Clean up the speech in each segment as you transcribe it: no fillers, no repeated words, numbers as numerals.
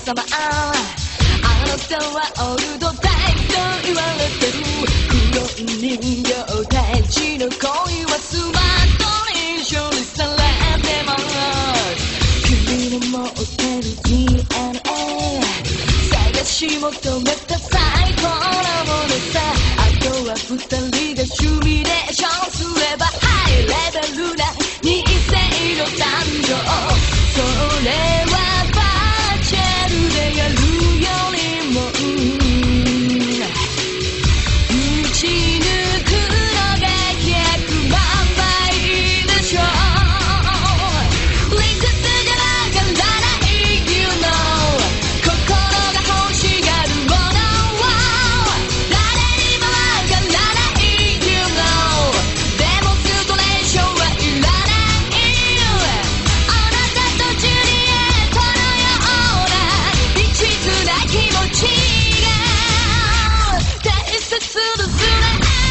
様あなたはオールドタイプと言われてる黒い人形たちの恋はスマートに処理されてます君の持ってる DNA 探し求めた最高なものさあとは二人がシミュレーションすればハイレベルな二世の誕生それはバーチャルでやるよりも打ち抜くのが100万倍いいでしょう理屈じゃわからない You know 心が欲しがるものを誰にもわからない You know デモンストレーションはいらないあなたとジュリエットのような一途な気持ちが大切ですね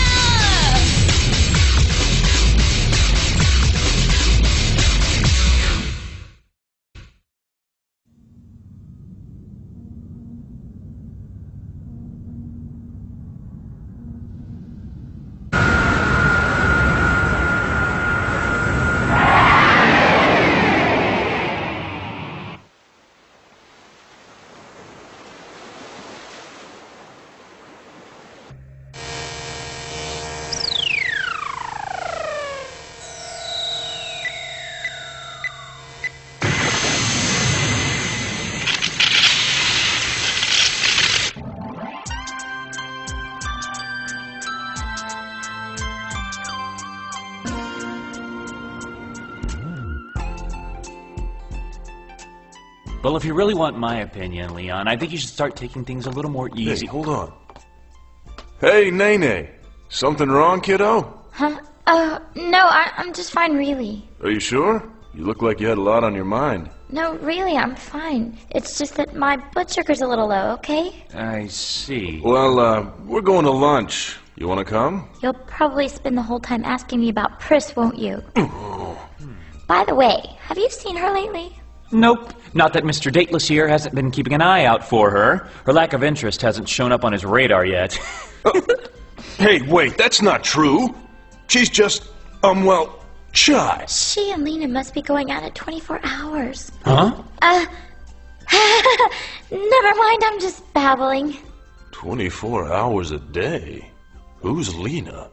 Well, if you really want my opinion, Leon, I think you should start taking things a little more easy. Hey, hold on. Hey, Nene. Something wrong, kiddo? Huh? No, I'm just fine, really. Are you sure? You look like you had a lot on your mind. No, really, I'm fine. It's just that my blood sugar's a little low, okay? I see. Well, we're going to lunch. You want to come? You'll probably spend the whole time asking me about Pris, won't you? By the way, have you seen her lately? Nope. Not that Mr. Dateless here hasn't been keeping an eye out for her. Her lack of interest hasn't shown up on his radar yet. Hey, wait, that's not true. She's just, well, shy. She and Lena must be going out at 24 hours. Huh? Never mind, I'm just babbling. 24 hours a day? Who's Lena?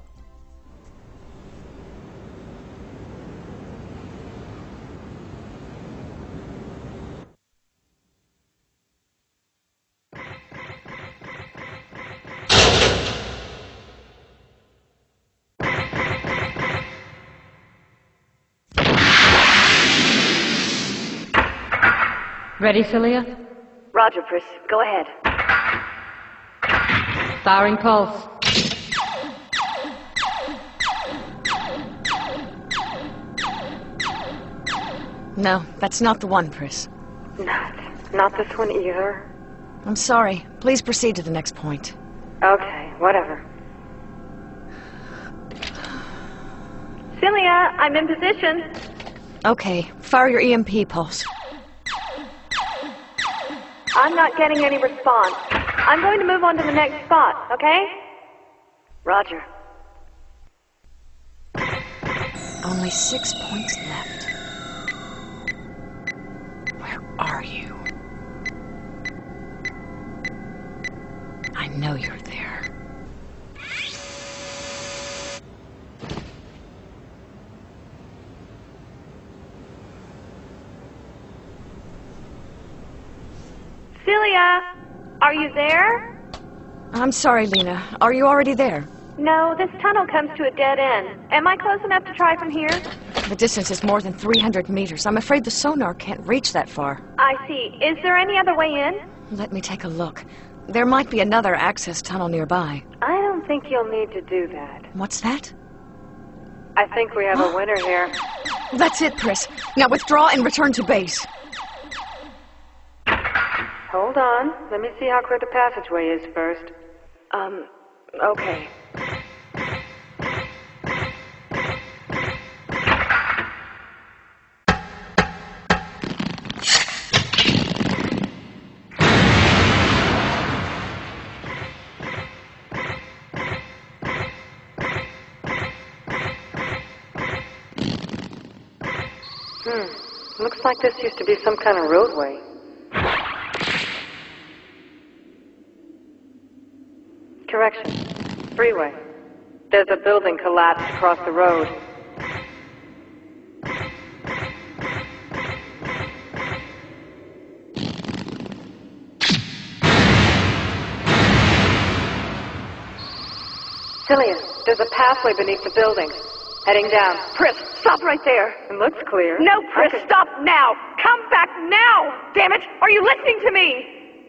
Ready, Celia? Roger, Pris. Go ahead. Firing pulse. No, that's not the one, Pris. Not this one either. I'm sorry. Please proceed to the next point. Okay, whatever. Celia, I'm in position. Okay, fire your EMP pulse. I'm not getting any response. I'm going to move on to the next spot, okay? Roger. Only 6 points left. Where are you? I know you're there. Celia, are you there? I'm sorry, Lena. Are you already there? No, this tunnel comes to a dead end. Am I close enough to try from here? The distance is more than 300 meters. I'm afraid the sonar can't reach that far. I see. Is there any other way in? Let me take a look. There might be another access tunnel nearby. I don't think you'll need to do that. What's that? I think we have a winner here. That's it, Pris. Now withdraw and return to base. Hold on. Let me see how clear the passageway is first. Okay. Looks like this used to be some kind of roadway. Correction. Freeway. There's a building collapsed across the road. Celia, there's a pathway beneath the building. Heading down. Pris, stop right there. It looks clear. No, Pris, stop now. Come back now. Damn it. Are you listening to me?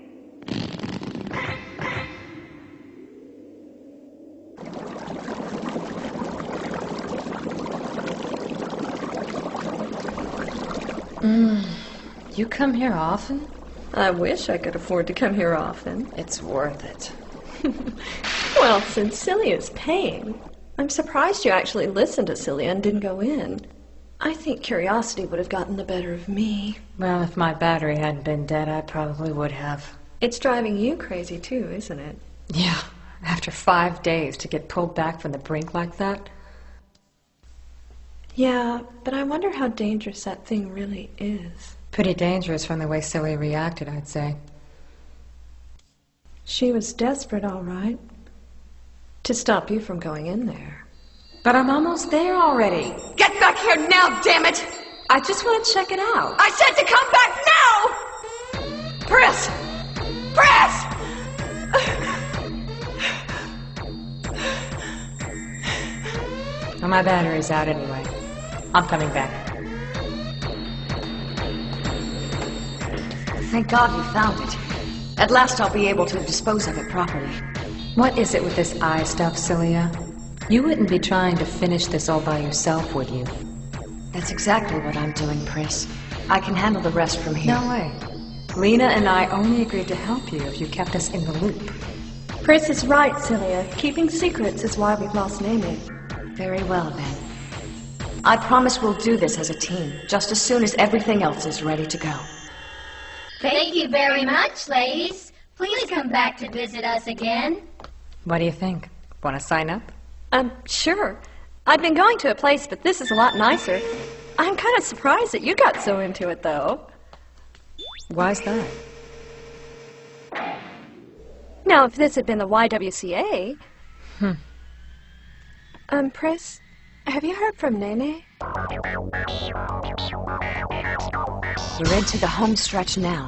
You come here often? I wish I could afford to come here often. It's worth it. Well, since Celia's paying, I'm surprised you actually listened to Celia and didn't go in. I think curiosity would have gotten the better of me. Well, if my battery hadn't been dead, I probably would have. It's driving you crazy too, isn't it? Yeah, after 5 days to get pulled back from the brink like that. Yeah, but I wonder how dangerous that thing really is. Pretty dangerous from the way Celia reacted, I'd say. She was desperate, all right, to stop you from going in there. But I'm almost there already. Get back here now, damn it! I just want to check it out. I said to come back now! Pris! Pris! Well, my battery's out anyway. I'm coming back. Thank God you found it. At last I'll be able to dispose of it properly. What is it with this eye stuff, Celia? You wouldn't be trying to finish this all by yourself, would you? That's exactly what I'm doing, Pris. I can handle the rest from here. No way. Lena and I only agreed to help you if you kept us in the loop. Pris is right, Celia. Keeping secrets is why we've lost Nene. Very well, then. I promise we'll do this as a team, just as soon as everything else is ready to go. Thank you very much, ladies. Please come back to visit us again. What do you think? Want to sign up? Sure. I've been going to a place, but this is a lot nicer. I'm kind of surprised that you got so into it, though. Why's that? Now, if this had been the YWCA... Pris, have you heard from Nene? We're into the home stretch now.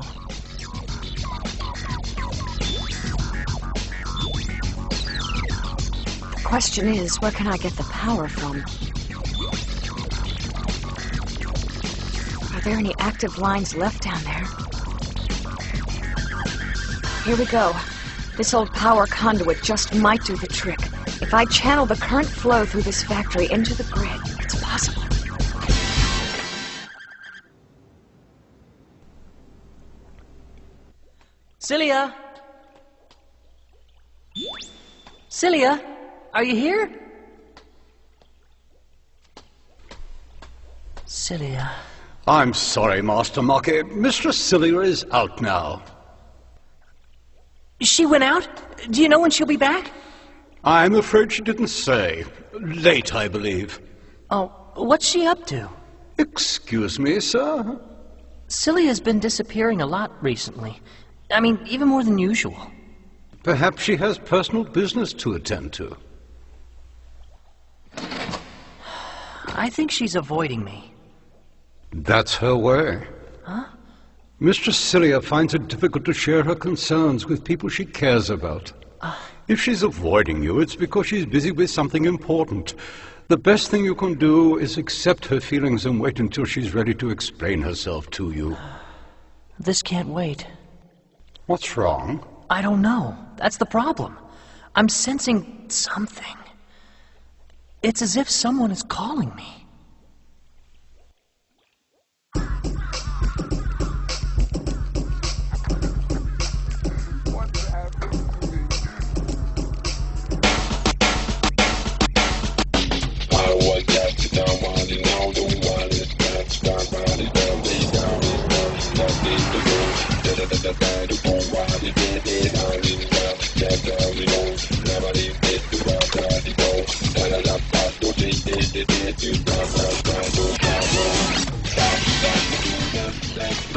The question is, where can I get the power from? Are there any active lines left down there? Here we go. This old power conduit just might do the trick. If I channel the current flow through this factory into the grid, it's possible. Celia? Celia? Are you here? Celia. I'm sorry, Master Mocky. Mistress Celia is out now. She went out? Do you know when she'll be back? I'm afraid she didn't say. Late, I believe. Oh, what's she up to? Excuse me, sir? Celia's been disappearing a lot recently. I mean, even more than usual. Perhaps she has personal business to attend to. I think she's avoiding me. That's her way. Huh? Mistress Celia finds it difficult to share her concerns with people she cares about. If she's avoiding you, it's because she's busy with something important. The best thing you can do is accept her feelings and wait until she's ready to explain herself to you. This can't wait. What's wrong? I don't know. That's the problem. I'm sensing something. It's as if someone is calling me.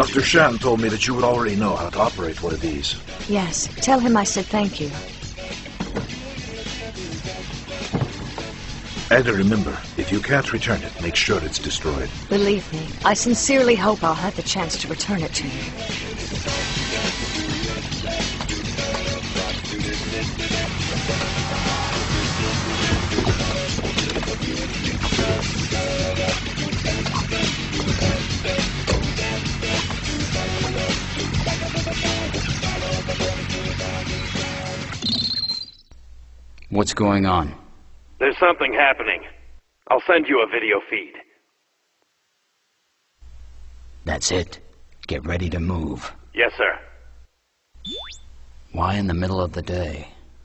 Dr. Shan told me that you would already know how to operate one of these. Yes, tell him I said thank you. And remember, if you can't return it, make sure it's destroyed. Believe me, I sincerely hope I'll have the chance to return it to you. What's going on? There's something happening. I'll send you a video feed. That's it. Get ready to move. Yes, sir. Why in the middle of the day?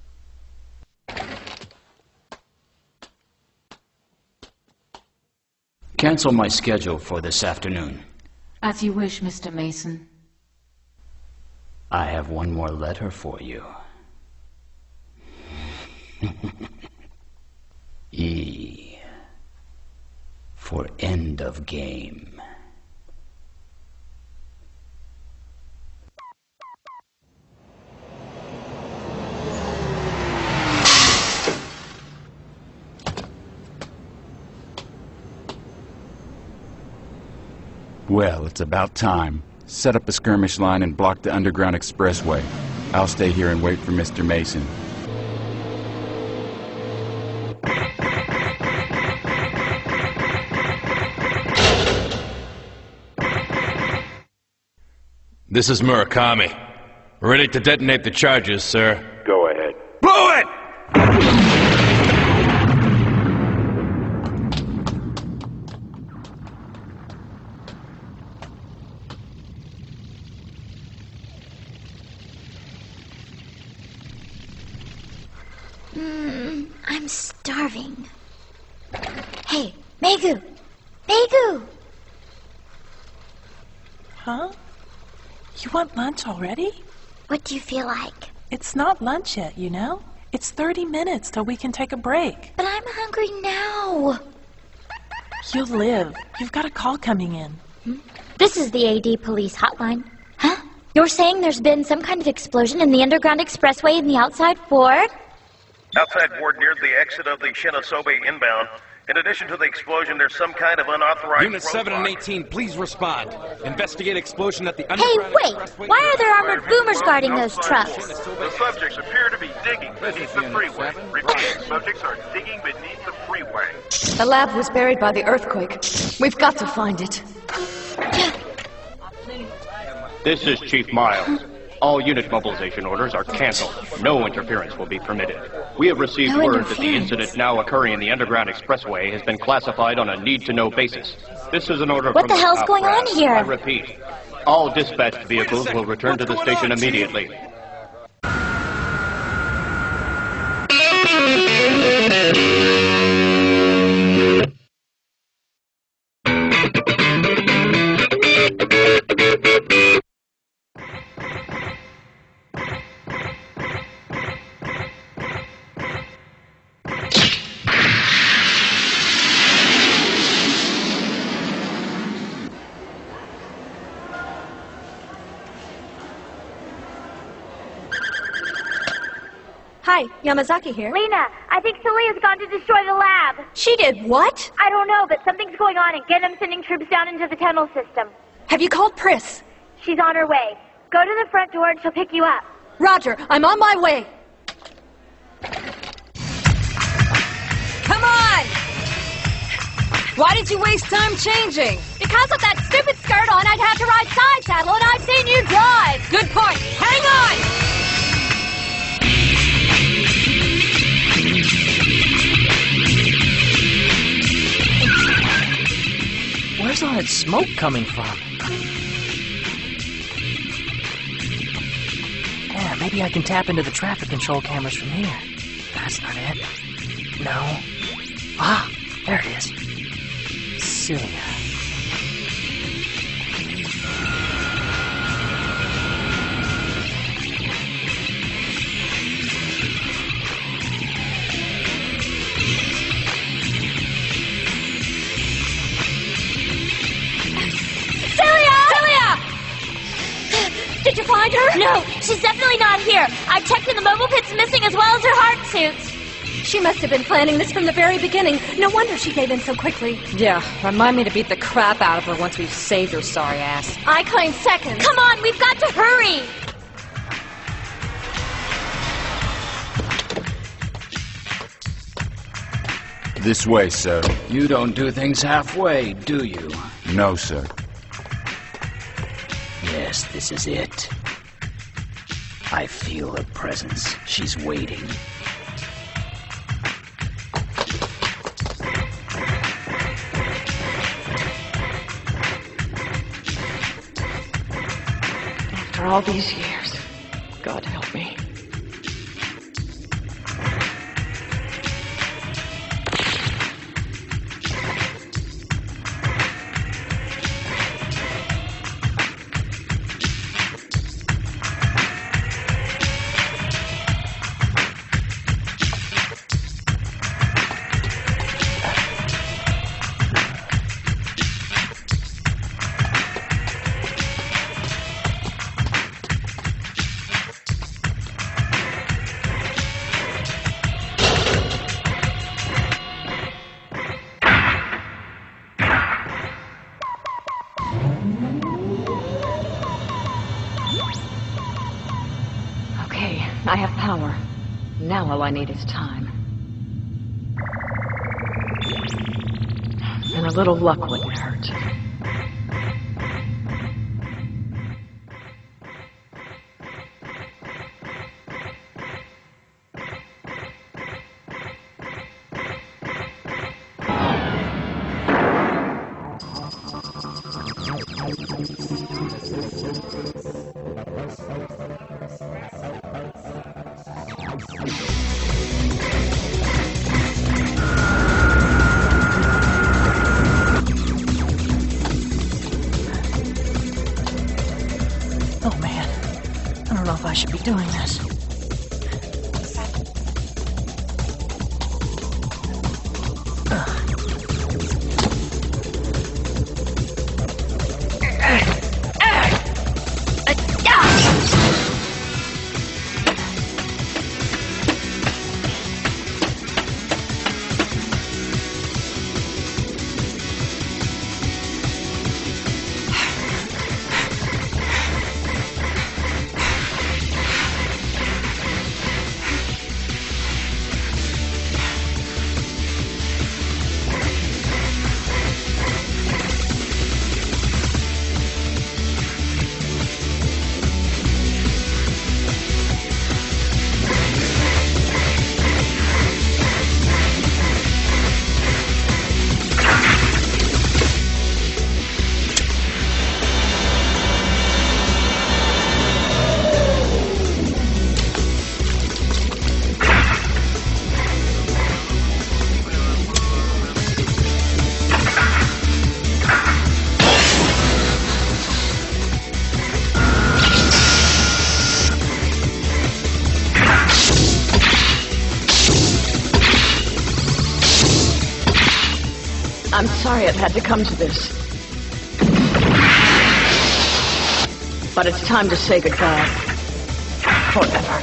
Cancel my schedule for this afternoon. As you wish, Mr. Mason. I have one more letter for you. E for end of game. Well, it's about time. Set up a skirmish line and block the Underground Expressway. I'll stay here and wait for Mr. Mason. This is Murakami. Ready to detonate the charges, sir. Go ahead. Blow it! I'm starving. Hey, Megu! Megu! Huh? You want lunch already? What do you feel like? It's not lunch yet, you know? It's 30 minutes till we can take a break. But I'm hungry now. You'll live. You've got a call coming in. This is the AD police hotline. Huh? You're saying there's been some kind of explosion in the Underground Expressway in the outside ward? Outside ward near the exit of the Shinosobe inbound. In addition to the explosion, there's some kind of unauthorized Units 7 and 18, please respond. Investigate explosion at the Hey, Underground wait! Expressway. Why are there armored boomers guarding those trucks? The subjects appear to be digging beneath the freeway. Repeat, subjects are digging beneath the freeway. The lab was buried by the earthquake. We've got to find it. This is Chief Miles. All unit mobilization orders are canceled. No interference will be permitted. We have received word that the incident now occurring in the Underground Expressway has been classified on a need-to-know basis. This is an order What from the hell's top going on brass. here? I repeat, all dispatched vehicles will return to the station immediately. Hi, Yamazaki here. Lena, I think Celia's gone to destroy the lab. She did what? I don't know, but something's going on, and Genham's sending troops down into the tunnel system. Have you called Pris? She's on her way. Go to the front door and she'll pick you up. Roger, I'm on my way. Come on! Why did you waste time changing? Because with that stupid skirt on, I'd have to ride side saddle, and I've seen you drive. Good point. Hang on! Where's all that smoke coming from? Yeah, maybe I can tap into the traffic control cameras from here. That's not it. No. Ah, there it is. Celia. She's definitely not here. I checked and the mobile pit's missing as well as her heart suits. She must have been planning this from the very beginning. No wonder she gave in so quickly. Yeah, remind me to beat the crap out of her once we've saved her sorry ass. I claim second. Come on, we've got to hurry! This way, sir. You don't do things halfway, do you? No, sir. Yes, this is it. I feel her presence. She's waiting. After all these years, God help me. I have power. Now all I need is time. And a little luck wouldn't hurt. Oh man, I don't know if I should be doing this. I'm sorry it had to come to this. But it's time to say goodbye. Forever.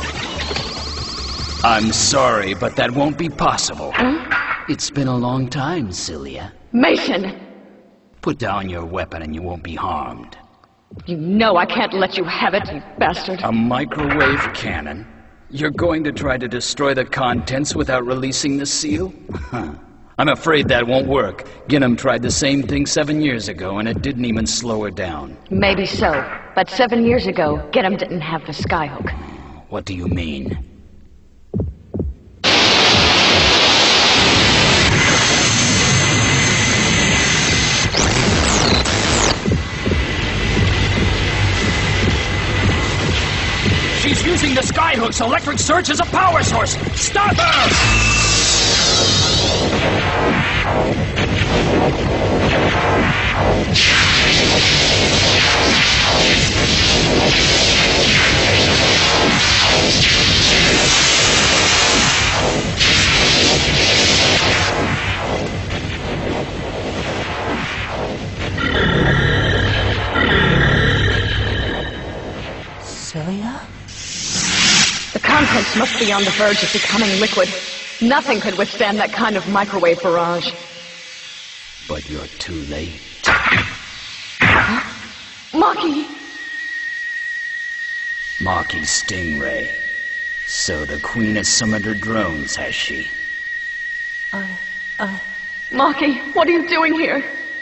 I'm sorry, but that won't be possible. Huh? It's been a long time, Celia. Mason! Put down your weapon and you won't be harmed. You know I can't let you have it, you bastard. A microwave cannon? You're going to try to destroy the contents without releasing the seal? I'm afraid that won't work. Ginham tried the same thing 7 years ago, and it didn't even slow her down. Maybe so, but 7 years ago, Ginham didn't have the skyhook. What do you mean? She's using the skyhook's electric surge as a power source! Stop her! Celia? The contents must be on the verge of becoming liquid. Nothing could withstand that kind of microwave barrage. But you're too late. Maki! Maki Stingray. So the Queen has summoned her drones, has she? Maki, what are you doing here?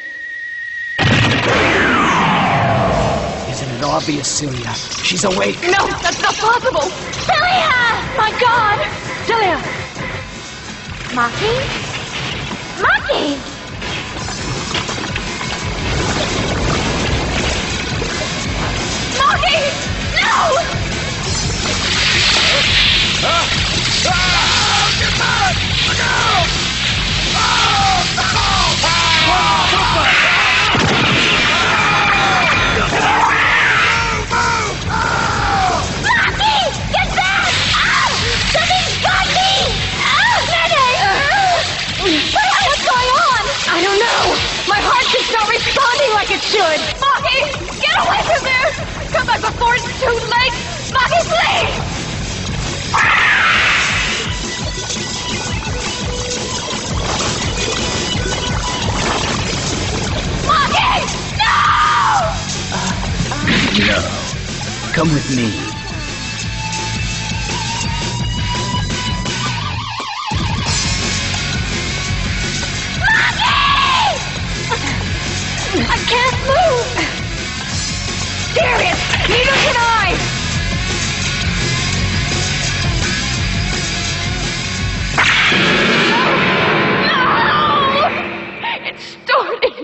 Isn't it obvious, Celia? She's awake. No, that's not possible! Celia! My God! Celia! Maki? Maki! Maki! No! Get back! Look out! Maki! Get back! Something's got me! What's going on? I don't know. My heart is not responding like it should. Maki! Get away from there! Come back before it's too late! Maki, please! Maki! No! No. Come with me. I can't move! Darius! Neither can I! No! It's starting!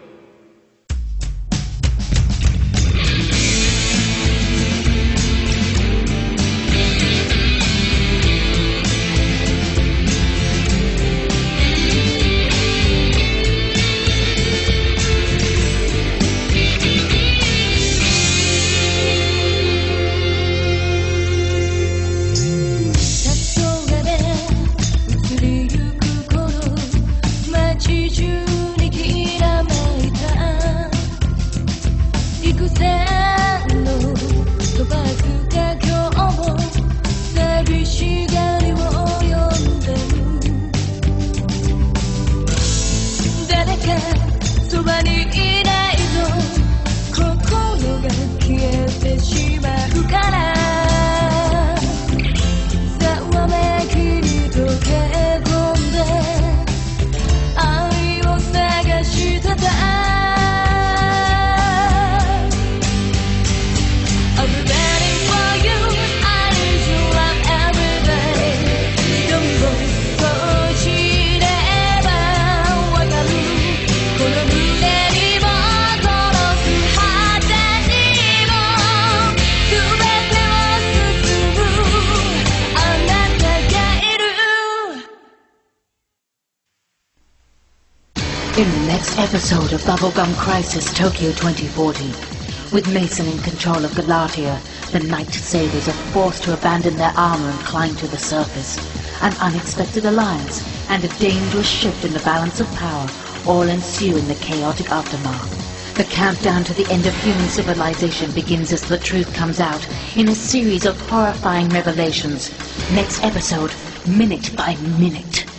In the next episode of Bubblegum Crisis Tokyo 2040, with Mason in control of Galatea, the Night Saviors are forced to abandon their armor and climb to the surface. An unexpected alliance and a dangerous shift in the balance of power all ensue in the chaotic aftermath. The countdown to the end of human civilization begins as the truth comes out in a series of horrifying revelations. Next episode, Minute by Minute.